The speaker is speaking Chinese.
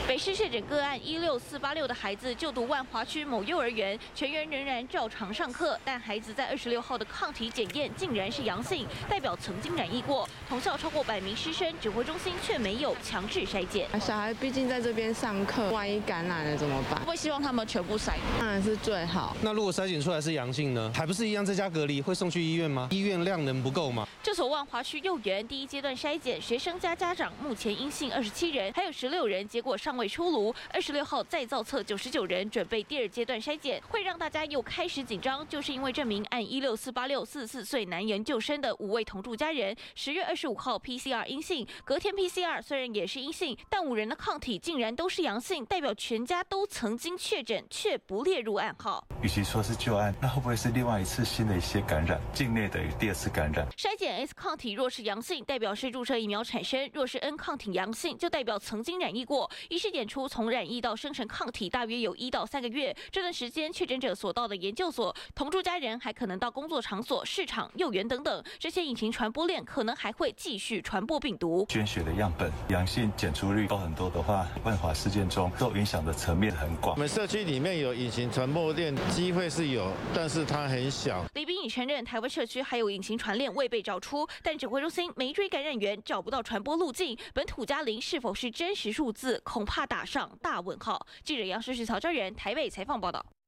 北市确诊个案16486的孩子就读万华区某幼儿园，全员仍然照常上课，但孩子在26号的抗体检验竟然是阳性，代表曾经染疫过。同校超过100名师生，指挥中心却没有强制筛检。 小孩毕竟在这边上课，万一感染了怎么办？ 会希望他们全部筛？ 当然是最好。 那如果筛检出来是阳性呢？还不是一样在家隔离，会送去医院吗？医院量能不够吗？ 这所万华区幼园第一阶段筛检，学生加家长目前阴性27人，还有16人结果尚未出炉。26号再造册99人，准备第2阶段筛检，会让大家又开始紧张，就是因为这名按16486 44岁男研究生的5位同住家人，10月25号 PCR 阴性，隔天 PCR 虽然也是阴性，但5人的抗体竟然都是阳性，代表全家都曾经确诊，却不列入案号。 与其说是旧案，那会不会是另外一次新的一些感染，境内的第2次感染？ 筛检 S 抗体若是阳性，代表是注射疫苗产生；若是 N 抗体阳性，就代表曾经染疫过。医师点出，从染疫到生成抗体大约有1到3个月，这段时间确诊者所到的研究所、同住家人，还可能到工作场所、市场、幼园等等，这些隐形传播链可能还会继续传播病毒。 捐血的样本阳性检出率高很多的话，万华事件中受影响的层面很广。 我们社区里面有隐形传播链，机会是有，但是它很小。 李秉颖承认，台湾社区还有隐形传链未被找出，但指挥中心没追感染源，找不到传播路径，本土加0是否是真实数字，恐怕打上大问号。记者杨世徐、曹昭元台北采访报道。